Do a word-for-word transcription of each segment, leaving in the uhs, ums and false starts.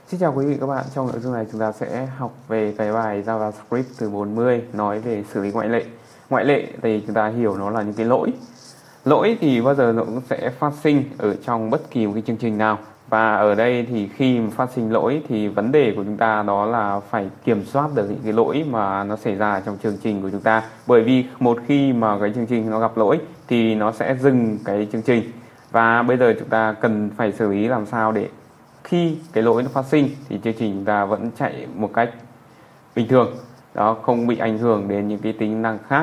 Xin chào quý vị các bạn, trong nội dung này chúng ta sẽ học về cái bài JavaScript từ bốn mươi nói về xử lý ngoại lệ. Ngoại lệ thì chúng ta hiểu nó là những cái lỗi. Lỗi thì bao giờ nó cũng sẽ phát sinh ở trong bất kỳ một cái chương trình nào. Và ở đây thì khi mà phát sinh lỗi thì vấn đề của chúng ta đó là phải kiểm soát được những cái lỗi mà nó xảy ra trong chương trình của chúng ta. Bởi vì một khi mà cái chương trình nó gặp lỗi thì nó sẽ dừng cái chương trình. Và bây giờ chúng ta cần phải xử lý làm sao để khi cái lỗi nó phát sinh thì chương trình chúng ta vẫn chạy một cách bình thường, đó, không bị ảnh hưởng đến những cái tính năng khác.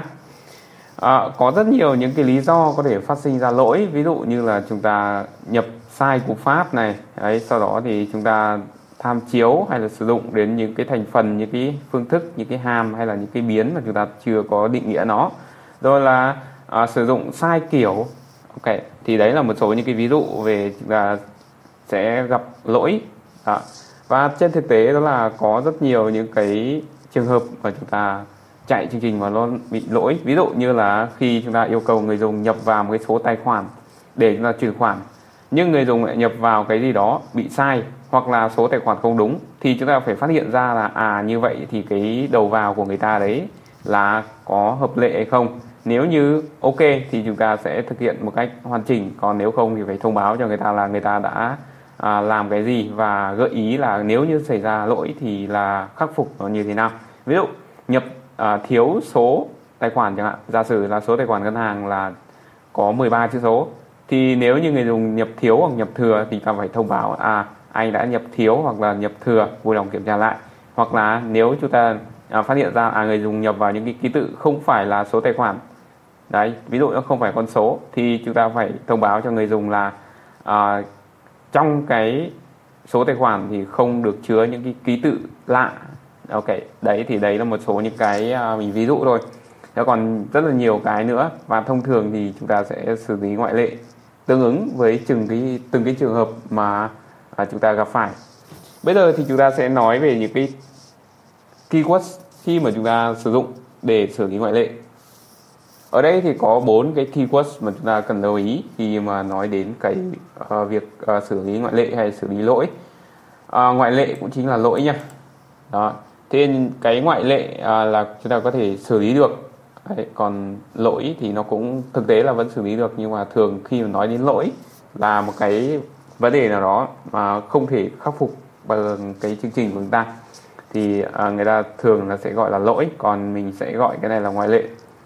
À, có rất nhiều những cái lý do có thể phát sinh ra lỗi, ví dụ như là chúng ta nhập sai cú pháp này, đấy, sau đó thì chúng ta tham chiếu hay là sử dụng đến những cái thành phần, những cái phương thức, những cái hàm hay là những cái biến mà chúng ta chưa có định nghĩa nó, rồi là à, sử dụng sai kiểu. Ok, thì đấy là một số những cái ví dụ về chúng ta sẽ gặp lỗi. Đó. Và trên thực tế đó là có rất nhiều những cái trường hợp mà chúng ta chạy chương trình mà nó bị lỗi. Ví dụ như là khi chúng ta yêu cầu người dùng nhập vào một cái số tài khoản để chúng ta chuyển khoản, nhưng người dùng lại nhập vào cái gì đó bị sai hoặc là số tài khoản không đúng, thì chúng ta phải phát hiện ra là à như vậy thì cái đầu vào của người ta đấy là có hợp lệ hay không. Nếu như ok thì chúng ta sẽ thực hiện một cách hoàn chỉnh, còn nếu không thì phải thông báo cho người ta là người ta đã à, làm cái gì, và gợi ý là nếu như xảy ra lỗi thì là khắc phục nó như thế nào. Ví dụ nhập à, thiếu số tài khoản chẳng hạn, giả sử là số tài khoản ngân hàng là có mười ba chữ số, thì nếu như người dùng nhập thiếu hoặc nhập thừa thì ta phải thông báo à anh đã nhập thiếu hoặc là nhập thừa, vui lòng kiểm tra lại. Hoặc là nếu chúng ta à, phát hiện ra à người dùng nhập vào những cái ký tự không phải là số tài khoản, đấy, ví dụ nó không phải con số, thì chúng ta phải thông báo cho người dùng là à, trong cái số tài khoản thì không được chứa những cái ký tự lạ. Ok, đấy thì đấy là một số những cái uh, mình ví dụ thôi. Thế còn rất là nhiều cái nữa, và thông thường thì chúng ta sẽ xử lý ngoại lệ tương ứng với từng cái từng cái trường hợp mà uh, chúng ta gặp phải. Bây giờ thì chúng ta sẽ nói về những cái keywords khi mà chúng ta sử dụng để xử lý ngoại lệ. Ở đây thì có bốn cái keywords mà chúng ta cần lưu ý khi mà nói đến cái uh, việc uh, xử lý ngoại lệ hay xử lý lỗi. Uh, ngoại lệ cũng chính là lỗi nha. Đó. Thế nên cái ngoại lệ uh, là chúng ta có thể xử lý được. Đấy, còn lỗi thì nó cũng thực tế là vẫn xử lý được, nhưng mà thường khi mà nói đến lỗi là một cái vấn đề nào đó mà không thể khắc phục bằng cái chương trình của chúng ta thì uh, người ta thường là sẽ gọi là lỗi, còn mình sẽ gọi cái này là ngoại lệ.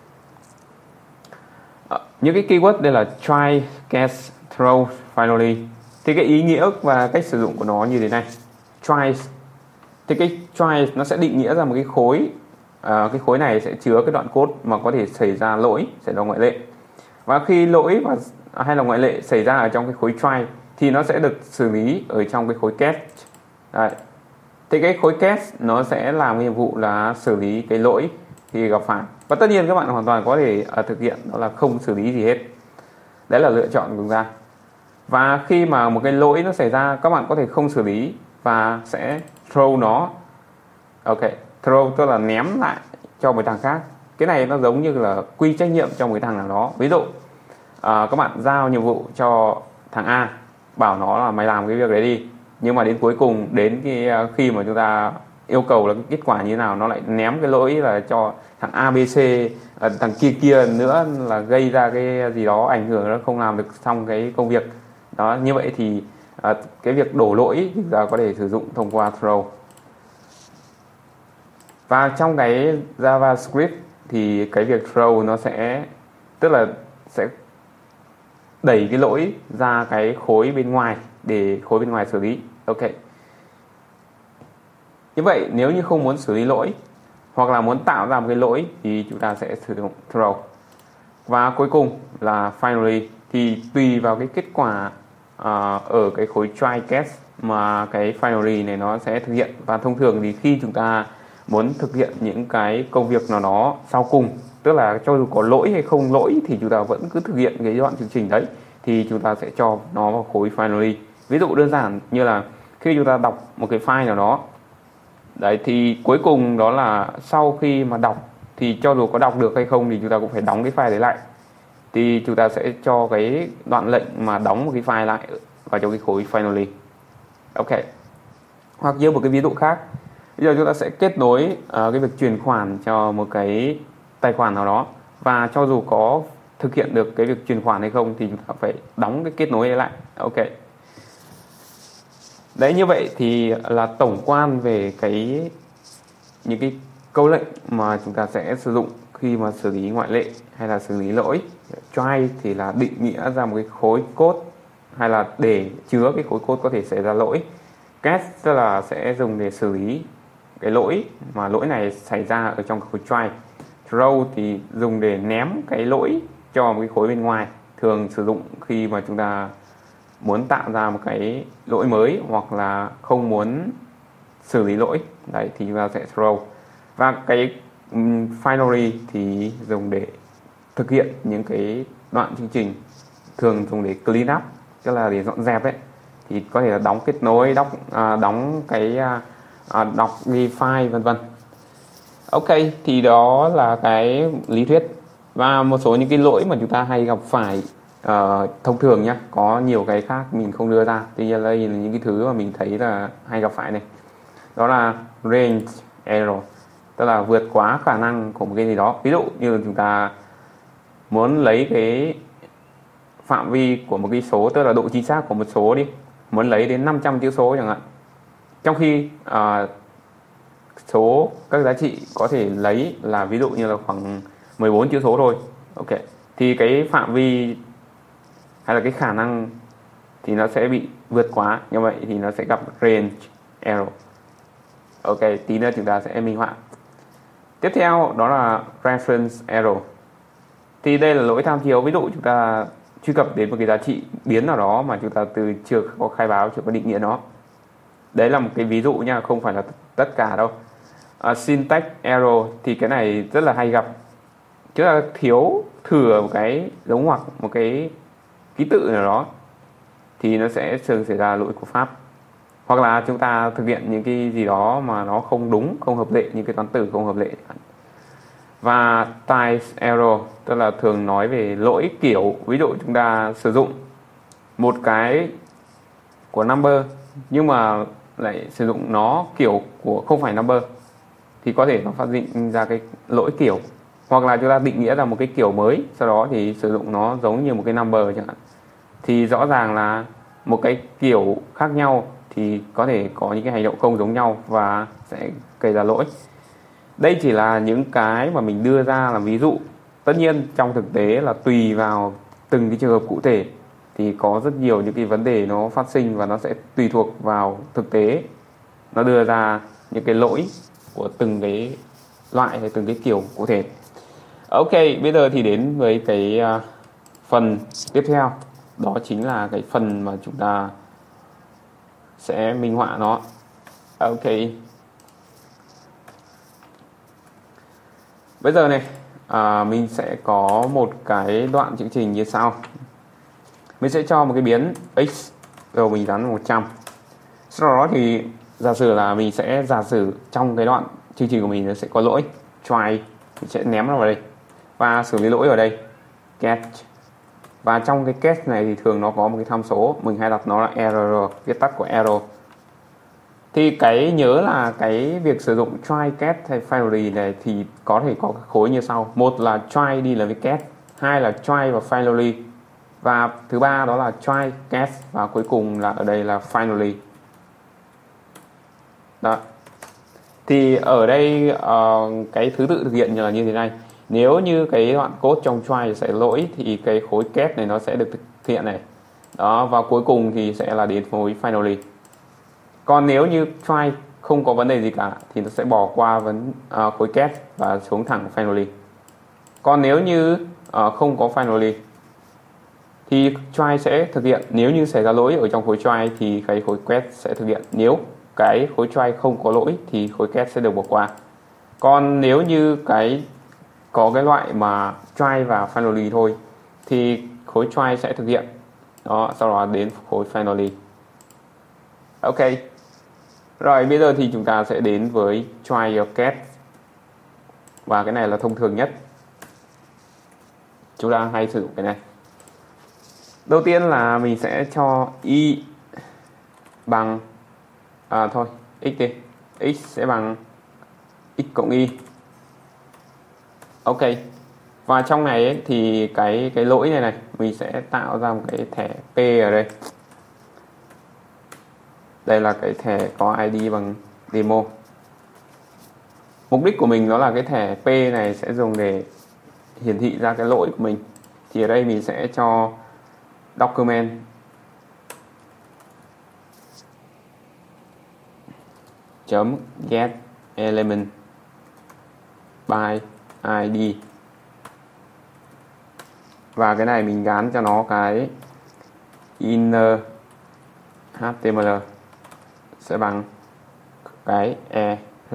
Những cái keyword đây là try, catch, throw, finally. Thì cái ý nghĩa và cách sử dụng của nó như thế này. Try, thì cái try nó sẽ định nghĩa ra một cái khối. À, cái khối này sẽ chứa cái đoạn code mà có thể xảy ra lỗi, xảy ra ngoại lệ. Và khi lỗi và hay là ngoại lệ xảy ra ở trong cái khối try thì nó sẽ được xử lý ở trong cái khối catch. Đấy. Thì cái khối catch nó sẽ làm nhiệm vụ là xử lý cái lỗi khi gặp phải. Và tất nhiên các bạn hoàn toàn có thể uh, thực hiện đó là không xử lý gì hết. Đấy là lựa chọn của chúng ta. Và khi mà một cái lỗi nó xảy ra, các bạn có thể không xử lý và sẽ throw nó. Ok, throw tức là ném lại cho một thằng khác. Cái này nó giống như là quy trách nhiệm cho một cái thằng nào đó. Ví dụ uh, các bạn giao nhiệm vụ cho thằng A, bảo nó là mày làm cái việc đấy đi, nhưng mà đến cuối cùng, đến cái, uh, khi mà chúng ta yêu cầu là cái kết quả như thế nào, nó lại ném cái lỗi là cho thằng a bê xê, thằng kia kia nữa, là gây ra cái gì đó ảnh hưởng, nó không làm được xong cái công việc đó. Như vậy thì à, cái việc đổ lỗi chúng ta có thể sử dụng thông qua throw. Và trong cái JavaScript thì cái việc throw nó sẽ tức là sẽ đẩy cái lỗi ra cái khối bên ngoài để khối bên ngoài xử lý. Ok, như vậy nếu như không muốn xử lý lỗi hoặc là muốn tạo ra một cái lỗi thì chúng ta sẽ sử dụng throw. Và cuối cùng là finally, thì tùy vào cái kết quả uh, ở cái khối try catch mà cái finally này nó sẽ thực hiện. Và thông thường thì khi chúng ta muốn thực hiện những cái công việc nào đó sau cùng, tức là cho dù có lỗi hay không lỗi thì chúng ta vẫn cứ thực hiện cái đoạn chương trình đấy, thì chúng ta sẽ cho nó vào khối finally. Ví dụ đơn giản như là khi chúng ta đọc một cái file nào đó, đấy, thì cuối cùng đó là sau khi mà đọc thì cho dù có đọc được hay không thì chúng ta cũng phải đóng cái file đấy lại. Thì chúng ta sẽ cho cái đoạn lệnh mà đóng một cái file lại vào trong cái khối finally. Ok. Hoặc như một cái ví dụ khác, bây giờ chúng ta sẽ kết nối uh, cái việc chuyển khoản cho một cái tài khoản nào đó, và cho dù có thực hiện được cái việc chuyển khoản hay không thì chúng ta phải đóng cái kết nối ấy lại. Ok. Đấy, như vậy thì là tổng quan về cái những cái câu lệnh mà chúng ta sẽ sử dụng khi mà xử lý ngoại lệ hay là xử lý lỗi. Try thì là định nghĩa ra một cái khối code hay là để chứa cái khối code có thể xảy ra lỗi. Catch tức là sẽ dùng để xử lý cái lỗi mà lỗi này xảy ra ở trong khối try. Throw thì dùng để ném cái lỗi cho một cái khối bên ngoài, thường sử dụng khi mà chúng ta muốn tạo ra một cái lỗi mới hoặc là không muốn xử lý lỗi. Đấy thì chúng ta sẽ throw. Và cái um, finally thì dùng để thực hiện những cái đoạn chương trình, thường dùng để clean up, tức là để dọn dẹp ấy, thì có thể là đóng kết nối, đóng à, đóng cái à, đọc ghi file vân vân. Ok, thì đó là cái lý thuyết và một số những cái lỗi mà chúng ta hay gặp phải uh, thông thường nhé. Có nhiều cái khác mình không đưa ra, tuy nhiên đây là những cái thứ mà mình thấy là hay gặp phải này. Đó là range error, tức là vượt quá khả năng của một cái gì đó. Ví dụ như chúng ta muốn lấy cái phạm vi của một cái số, tức là độ chính xác của một số đi, muốn lấy đến năm trăm chữ số chẳng hạn, trong khi uh, số các giá trị có thể lấy là ví dụ như là khoảng mười bốn chữ số thôi. Ok, thì cái phạm vi hay là cái khả năng thì nó sẽ bị vượt quá, như vậy thì nó sẽ gặp range error. Ok, tí nữa chúng ta sẽ minh họa. Tiếp theo đó là reference error. Thì đây là lỗi tham chiếu. Ví dụ chúng ta truy cập đến một cái giá trị biến nào đó mà chúng ta từ chưa có khai báo, chưa có định nghĩa nó. Đấy là một cái ví dụ nha, không phải là tất cả đâu. Uh, syntax error thì cái này rất là hay gặp. Chúng ta thiếu thừa một cái dấu ngoặc, một cái ký tự nào đó thì nó sẽ thường xảy ra lỗi của Pháp. Hoặc là chúng ta thực hiện những cái gì đó mà nó không đúng, không hợp lệ, những cái toán tử không hợp lệ. Và type error tức là thường nói về lỗi kiểu, ví dụ chúng ta sử dụng một cái của number nhưng mà lại sử dụng nó kiểu của không phải number thì có thể nó phát sinh ra cái lỗi kiểu. Hoặc là chúng ta định nghĩa ra một cái kiểu mới, sau đó thì sử dụng nó giống như một cái number chẳng hạn, thì rõ ràng là một cái kiểu khác nhau thì có thể có những cái hành động không giống nhau và sẽ gây ra lỗi. Đây chỉ là những cái mà mình đưa ra làm ví dụ. Tất nhiên trong thực tế là tùy vào từng cái trường hợp cụ thể thì có rất nhiều những cái vấn đề nó phát sinh, và nó sẽ tùy thuộc vào thực tế nó đưa ra những cái lỗi của từng cái loại hay từng cái kiểu cụ thể. Ok, bây giờ thì đến với cái uh, phần tiếp theo, đó chính là cái phần mà chúng ta sẽ minh họa nó. Ok, bây giờ này à, mình sẽ có một cái đoạn chương trình như sau. Mình sẽ cho một cái biến x rồi mình gắn một trăm. Sau đó thì giả sử là mình sẽ giả sử trong cái đoạn chương trình của mình nó sẽ có lỗi try, mình sẽ ném nó vào đây và xử lý lỗi ở đây catch. Và trong cái catch này thì thường nó có một cái tham số, mình hay đặt nó là error, viết tắt của error. Thì cái nhớ là cái việc sử dụng try, catch hay finally này thì có thể có khối như sau. Một là try đi là với catch, hai là try và finally, và thứ ba đó là try, catch, và cuối cùng là ở đây là finally. Đó. Thì ở đây uh, cái thứ tự thực hiện là như thế này. Nếu như cái đoạn code trong try sẽ lỗi thì cái khối catch này nó sẽ được thực hiện này. Đó, và cuối cùng thì sẽ là đến khối finally. Còn nếu như try không có vấn đề gì cả thì nó sẽ bỏ qua vấn uh, khối catch và xuống thẳng finally. Còn nếu như uh, không có finally thì try sẽ thực hiện. Nếu như xảy ra lỗi ở trong khối try thì cái khối catch sẽ thực hiện. Nếu cái khối try không có lỗi thì khối catch sẽ được bỏ qua. Còn nếu như cái có cái loại mà try và finally thôi thì khối try sẽ thực hiện. Đó, sau đó đến khối finally. Ok. Rồi bây giờ thì chúng ta sẽ đến với try or catch. Và cái này là thông thường nhất, chúng ta hay sử dụng cái này. Đầu tiên là mình sẽ cho y bằng à, thôi x đi, x sẽ bằng x cộng y. Ok, và trong này ấy, thì cái cái lỗi này này mình sẽ tạo ra một cái thẻ P ở đây. Đây là cái thẻ có i đê bằng demo. Mục đích của mình đó là cái thẻ P này sẽ dùng để hiển thị ra cái lỗi của mình. Thì ở đây mình sẽ cho document chấm get element by i đê, và cái này mình gắn cho nó cái inner hát tê em lờ sẽ bằng cái err.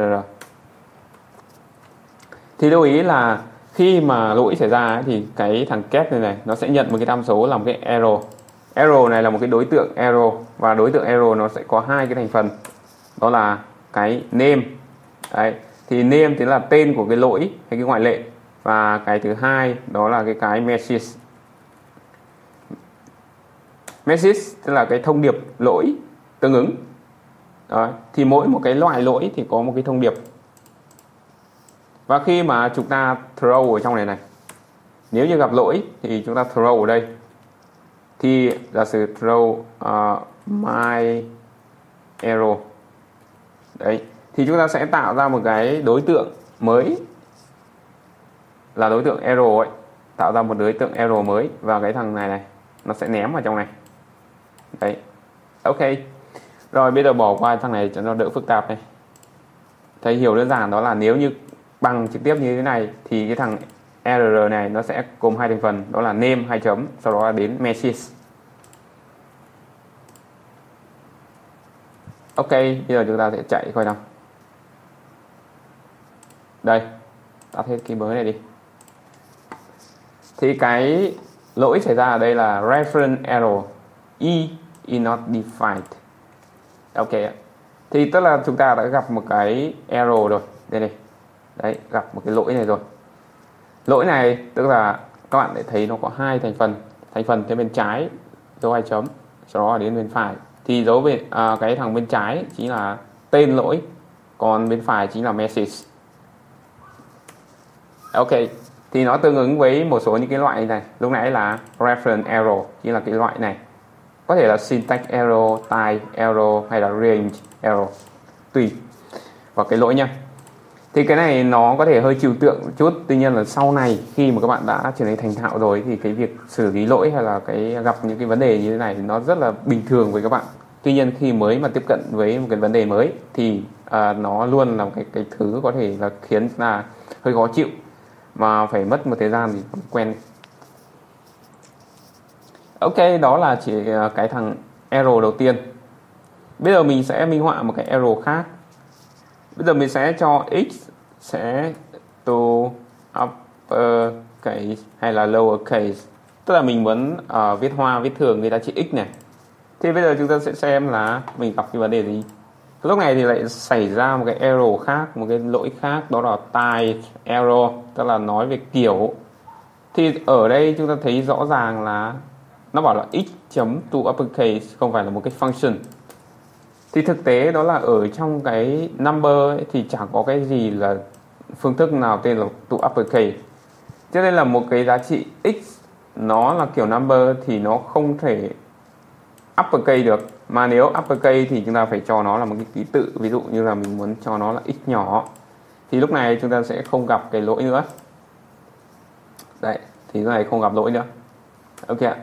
Thì lưu ý là khi mà lỗi xảy ra ấy, thì cái thằng get này này nó sẽ nhận một cái tham số là một cái error. Error này là một cái đối tượng error, và đối tượng error nó sẽ có hai cái thành phần, đó là cái name. Đấy, thì name thì là tên của cái lỗi hay cái ngoại lệ, và cái thứ hai đó là cái cái message. Message tức là cái thông điệp lỗi tương ứng. Đó, thì mỗi một cái loại lỗi thì có một cái thông điệp. Và khi mà chúng ta throw ở trong này này, nếu như gặp lỗi thì chúng ta throw ở đây. Thì giả sử throw uh, my error. Đấy, thì chúng ta sẽ tạo ra một cái đối tượng mới là đối tượng error ấy, tạo ra một đối tượng error mới, và cái thằng này này nó sẽ ném vào trong này. Đấy. Ok. Rồi bây giờ bỏ qua thằng này cho nó đỡ phức tạp này. Thấy hiểu đơn giản đó là nếu như bằng trực tiếp như thế này thì cái thằng error này nó sẽ gồm hai thành phần, đó là name hai chấm, sau đó là đến message. Ok, bây giờ chúng ta sẽ chạy coi nào. Đây, tắt hết cái mới này đi. Thì cái lỗi xảy ra ở đây là reference error, e is not defined. Ok, thì tức là chúng ta đã gặp một cái error rồi. Đây này, đấy, gặp một cái lỗi này rồi. Lỗi này tức là các bạn để thấy nó có hai thành phần. Thành phần trên bên trái dấu hai chấm, sau đó là đến bên phải. Thì dấu bên à, cái thằng bên trái chính là tên lỗi, còn bên phải chính là message. Ok, thì nó tương ứng với một số những cái loại này. Lúc nãy là reference error, chính là cái loại này. Có thể là syntax error, type error hay là range error, tùy vào cái lỗi nha. Thì cái này nó có thể hơi trừu tượng một chút, tuy nhiên là sau này khi mà các bạn đã trở nên thành thạo rồi thì cái việc xử lý lỗi hay là cái gặp những cái vấn đề như thế này thì nó rất là bình thường với các bạn. Tuy nhiên khi mới mà tiếp cận với một cái vấn đề mới thì à, nó luôn là một cái cái thứ có thể là khiến là hơi khó chịu, mà phải mất một thời gian thì quen. Ok, đó là chỉ cái thằng error đầu tiên. Bây giờ mình sẽ minh họa một cái error khác. Bây giờ mình sẽ cho x sẽ to upper case hay là lower case. Tức là mình muốn uh, viết hoa, viết thường cái giá trị x này. Thì bây giờ chúng ta sẽ xem là mình gặp cái vấn đề gì. Lúc này thì lại xảy ra một cái error khác, một cái lỗi khác, đó là type error, tức là nói về kiểu. Thì ở đây chúng ta thấy rõ ràng là nó bảo là x chấm to uppercase không phải là một cái function. Thì thực tế đó là ở trong cái number ấy, thì chẳng có cái gì là phương thức nào tên là to uppercase. Cho nên là một cái giá trị x nó là kiểu number thì nó không thể uppercase được. Mà nếu uppercase thì chúng ta phải cho nó là một cái ký tự. Ví dụ như là mình muốn cho nó là x nhỏ, thì lúc này chúng ta sẽ không gặp cái lỗi nữa. Đấy, thì lúc này không gặp lỗi nữa. Ok ạ.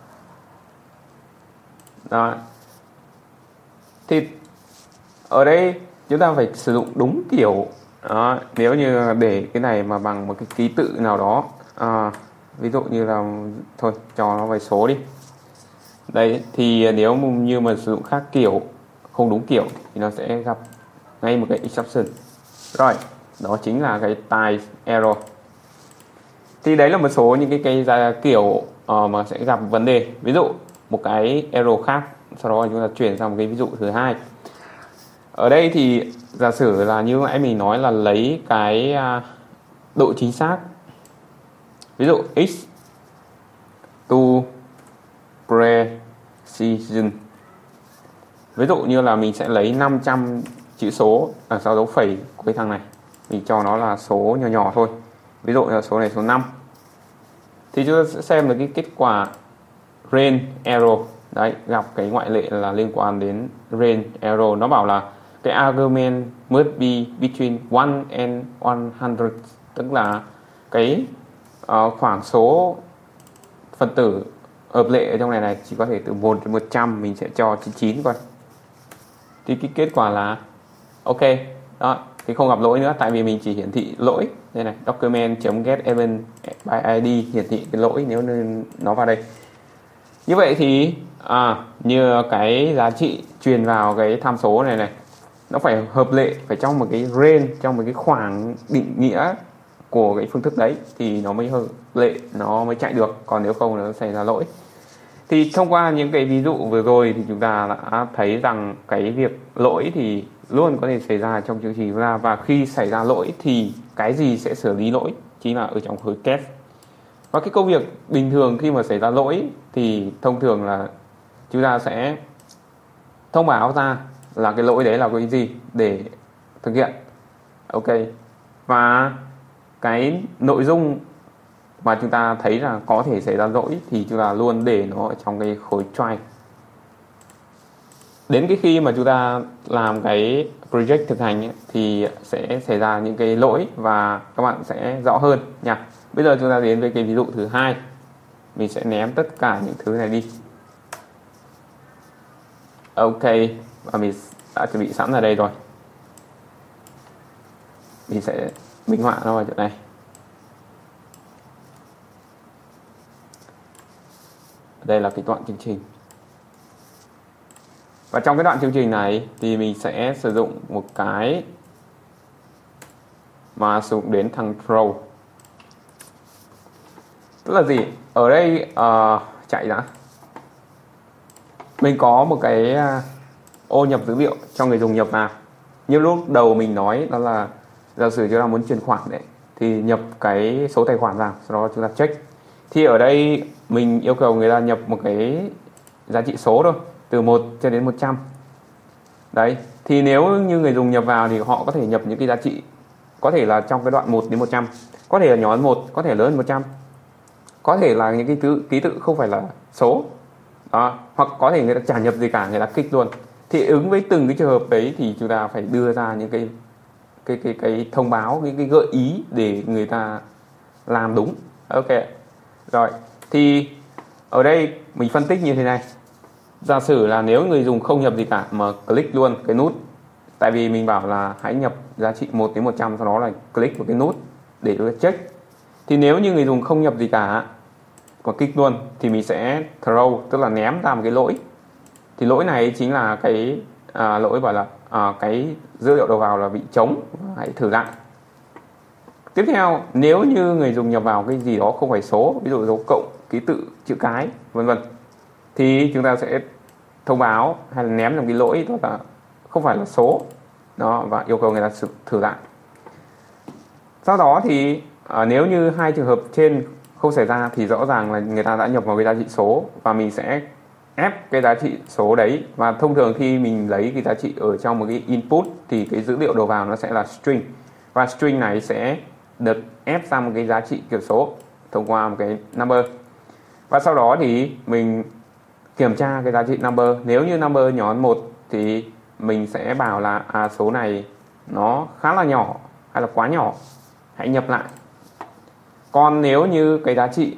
Đó. Thì ở đây chúng ta phải sử dụng đúng kiểu. Đó. Nếu như để cái này mà bằng một cái ký tự nào đó, à, ví dụ như là thôi cho nó vài số đi. Đây, thì nếu như mà sử dụng khác kiểu, không đúng kiểu thì nó sẽ gặp ngay một cái exception. Rồi, đó chính là cái type error. Thì đấy là một số những cái cái ra kiểu uh, mà sẽ gặp vấn đề. Ví dụ một cái error khác, sau đó chúng ta chuyển sang một cái ví dụ thứ hai. Ở đây thì giả sử là như nãy mình nói là lấy cái uh, độ chính xác. Ví dụ x to precision. Ví dụ như là mình sẽ lấy năm trăm chữ số ở sau dấu phẩy của cái thằng này, mình cho nó là số nhỏ nhỏ thôi, ví dụ là số này số năm, thì chúng ta sẽ xem được cái kết quả range error. Đấy, gặp cái ngoại lệ là liên quan đến range error. Nó bảo là cái argument must be between one and one hundred, tức là cái uh, khoảng số phân tử hợp lệ ở trong này này chỉ có thể từ một đến một trăm, mình sẽ cho chín mươi chín coi. Thì cái kết quả là ok. Đó, thì không gặp lỗi nữa, tại vì mình chỉ hiển thị lỗi. Đây này, document.get event by i đê hiển thị cái lỗi nếu nó vào đây. Như vậy thì à, như cái giá trị truyền vào cái tham số này này, nó phải hợp lệ, phải trong một cái range, trong một cái khoảng định nghĩa của cái phương thức đấy thì nó mới hợp lệ, nó mới chạy được, còn nếu không nó xảy ra lỗi. Thì thông qua những cái ví dụ vừa rồi thì chúng ta đã thấy rằng cái việc lỗi thì luôn có thể xảy ra trong chương trình chúng ta, và khi xảy ra lỗi thì cái gì sẽ xử lý lỗi chính là ở trong khối test. Và cái công việc bình thường khi mà xảy ra lỗi thì thông thường là chúng ta sẽ thông báo ra là cái lỗi đấy là cái gì để thực hiện. Ok. Và cái nội dung mà chúng ta thấy là có thể xảy ra lỗi thì chúng ta luôn để nó ở trong cái khối try. Đến cái khi mà chúng ta làm cái project thực hành ấy, thì sẽ xảy ra những cái lỗi và các bạn sẽ rõ hơn nha. Bây giờ chúng ta đến với cái ví dụ thứ hai. Mình sẽ ném tất cả những thứ này đi. Ok, và mình đã chuẩn bị sẵn ở đây rồi. Mình sẽ minh họa nó vào chỗ này. Đây là cái đoạn chương trình. Và trong cái đoạn chương trình này thì mình sẽ sử dụng một cái mà sử dụng đến thằng throw. Tức là gì? Ở đây uh, chạy đã. Mình có một cái ô nhập dữ liệu cho người dùng nhập vào. Như lúc đầu mình nói đó là giả sử chúng ta muốn chuyển khoản đấy thì nhập cái số tài khoản vào, sau đó chúng ta check. Thì ở đây mình yêu cầu người ta nhập một cái giá trị số thôi, từ một cho đến một trăm. Đấy, thì nếu như người dùng nhập vào thì họ có thể nhập những cái giá trị có thể là trong cái đoạn một đến một trăm, có thể là nhỏ hơn một, có thể lớn hơn một trăm, có thể là những cái thứ ký tự không phải là số. Đó, hoặc có thể người ta chả nhập gì cả, người ta kích luôn. Thì ứng với từng cái trường hợp đấy thì chúng ta phải đưa ra những cái cái cái cái thông báo, những cái gợi ý để người ta làm đúng. Ok. Rồi, thì ở đây mình phân tích như thế này. Giả sử là nếu người dùng không nhập gì cả mà click luôn cái nút, tại vì mình bảo là hãy nhập giá trị một đến một trăm, sau đó là click vào cái nút để chúng ta check. Thì nếu như người dùng không nhập gì cả và kích luôn thì mình sẽ throw, tức là ném ra một cái lỗi. Thì lỗi này chính là cái à, lỗi gọi là à, cái dữ liệu đầu vào là bị trống, hãy thử lại. Tiếp theo, nếu như người dùng nhập vào cái gì đó không phải số, ví dụ dấu cộng, ký tự, chữ cái, vân vân, thì chúng ta sẽ thông báo hay là ném làm cái lỗi đó là không phải là số đó, và yêu cầu người ta thử lại. Sau đó thì à, nếu như hai trường hợp trên không xảy ra thì rõ ràng là người ta đã nhập vào cái giá trị số, và mình sẽ ép cái giá trị số đấy. Và thông thường khi mình lấy cái giá trị ở trong một cái input thì cái dữ liệu đầu vào nó sẽ là string, và string này sẽ được ép sang một cái giá trị kiểu số thông qua một cái number. Và sau đó thì mình kiểm tra cái giá trị number. Nếu như number nhỏ hơn một thì mình sẽ bảo là à, số này nó khá là nhỏ hay là quá nhỏ, hãy nhập lại. Còn nếu như cái giá trị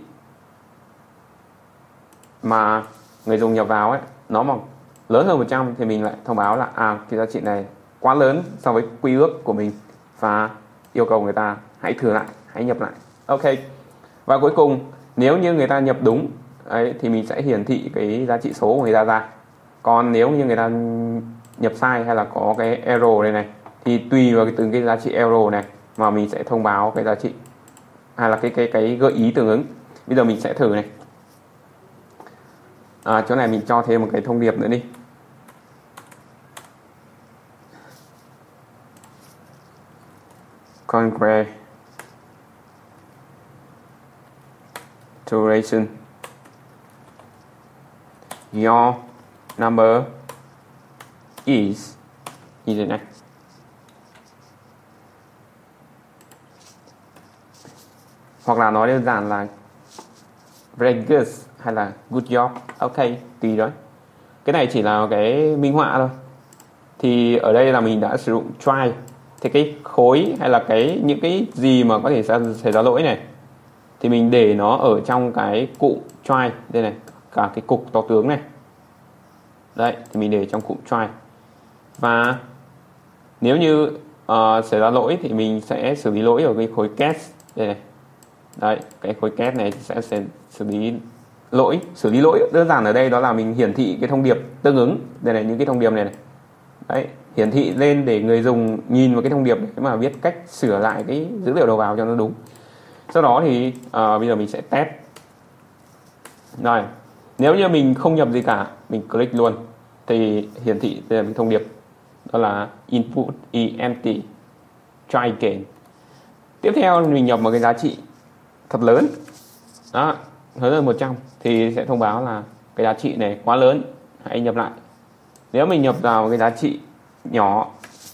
mà người dùng nhập vào ấy nó mà lớn hơn một trăm thì mình lại thông báo là à, cái giá trị này quá lớn so với quy ước của mình, và yêu cầu người ta hãy thử lại, hãy nhập lại. Ok. Và cuối cùng nếu như người ta nhập đúng ấy, thì mình sẽ hiển thị cái giá trị số của người ta ra. Còn nếu như người ta nhập sai hay là có cái error này này thì tùy vào cái từng cái giá trị error này mà mình sẽ thông báo cái giá trị hay là cái cái cái gợi ý tương ứng. Bây giờ mình sẽ thử này. À, chỗ này mình cho thêm một cái thông điệp nữa đi. Congratulations, your number is như thế này. hoặc là nói đơn giản là very good hay là good job, ok, tùy đó. Cái này chỉ là cái minh họa thôi. Thì ở đây là mình đã sử dụng try, thì cái khối hay là cái những cái gì mà có thể xảy ra lỗi này thì mình để nó ở trong cái cụm try đây này, cả cái cục to tướng này đấy, thì mình để trong cụm try. Và nếu như uh, xảy ra lỗi thì mình sẽ xử lý lỗi ở cái khối case đây này. Đấy, cái khối case này sẽ, sẽ xử lý lỗi. Xử lý lỗi đơn giản ở đây đó là mình hiển thị cái thông điệp tương ứng đây này, những cái thông điệp này này. Đấy, hiển thị lên để người dùng nhìn vào cái thông điệp để mà biết cách sửa lại cái dữ liệu đầu vào cho nó đúng. Sau đó thì uh, bây giờ mình sẽ test. Rồi, nếu như mình không nhập gì cả, mình click luôn thì hiển thị đây là cái thông điệp đó là input is empty, try again. Tiếp theo mình nhập một cái giá trị thật lớn đó, lớn hơn một trăm thì sẽ thông báo là cái giá trị này quá lớn, hãy nhập lại. Nếu mình nhập vào cái giá trị nhỏ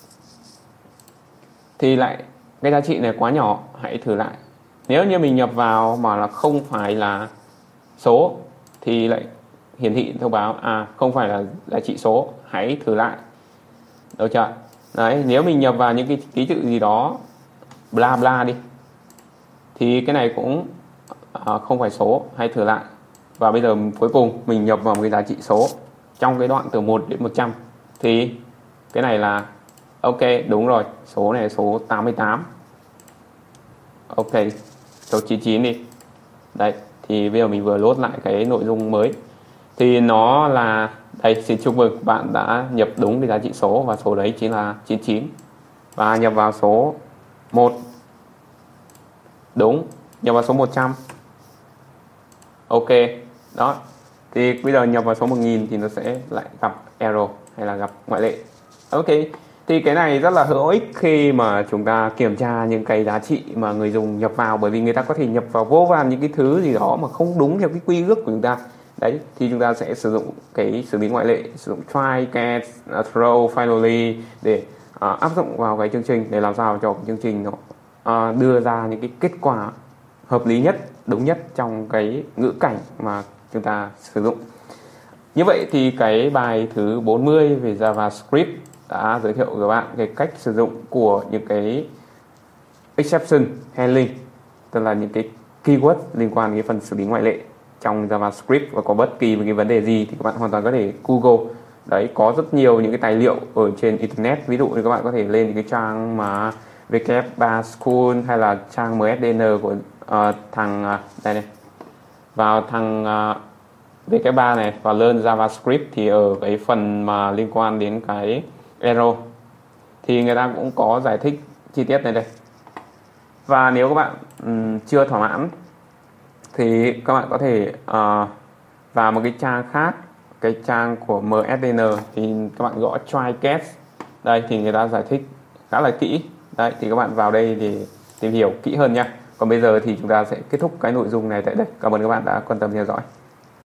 thì lại cái giá trị này quá nhỏ, hãy thử lại. Nếu như mình nhập vào mà là không phải là số thì lại hiển thị thông báo à không phải là giá trị số, hãy thử lại. Được chưa? Đấy, nếu mình nhập vào những cái ký tự gì đó bla bla đi thì cái này cũng à, không phải số, hãy thử lại. Và bây giờ cuối cùng mình nhập vào một cái giá trị số trong cái đoạn từ một đến một trăm thì cái này là ok, đúng rồi, số này số tám mươi tám. Ok, số chín mươi chín đi. Đấy, thì bây giờ mình vừa load lại cái nội dung mới. Thì nó là đây, xin chúc mừng bạn đã nhập đúng cái giá trị số và số đấy chính là chín mươi chín. Và nhập vào số một. Đúng, nhập vào số một trăm. Ok, đó. Thì bây giờ nhập vào số một nghìn thì nó sẽ lại gặp error hay là gặp ngoại lệ. Ok, thì cái này rất là hữu ích khi mà chúng ta kiểm tra những cái giá trị mà người dùng nhập vào, bởi vì người ta có thể nhập vào vô vàn những cái thứ gì đó mà không đúng theo cái quy ước của chúng ta. Đấy, thì chúng ta sẽ sử dụng cái xử lý ngoại lệ, sử dụng try, catch, uh, throw, finally để uh, áp dụng vào cái chương trình để làm sao cho cái chương trình nó uh, đưa ra những cái kết quả hợp lý nhất, đúng nhất trong cái ngữ cảnh mà chúng ta sử dụng. Như vậy thì cái bài thứ bốn mươi về JavaScript đã giới thiệu với các bạn cái cách sử dụng của những cái exception handling, tức là những cái keyword liên quan đến phần xử lý ngoại lệ trong JavaScript. Và có bất kỳ một cái vấn đề gì thì các bạn hoàn toàn có thể Google. Đấy, có rất nhiều những cái tài liệu ở trên internet. Ví dụ như các bạn có thể lên những cái trang mà W ba School hay là trang em ét đê en của uh, thằng uh, đây này, vào thằng uh, W ba này và learn JavaScript, thì ở cái phần mà liên quan đến cái error thì người ta cũng có giải thích chi tiết này đây. Và nếu các bạn um, chưa thỏa mãn thì các bạn có thể uh, vào một cái trang khác, cái trang của em ét đê en thì các bạn gõ try catch. Đây thì người ta giải thích khá là kỹ. Đấy, thì các bạn vào đây để tìm hiểu kỹ hơn nha. Còn bây giờ thì chúng ta sẽ kết thúc cái nội dung này tại đây. Cảm ơn các bạn đã quan tâm theo dõi.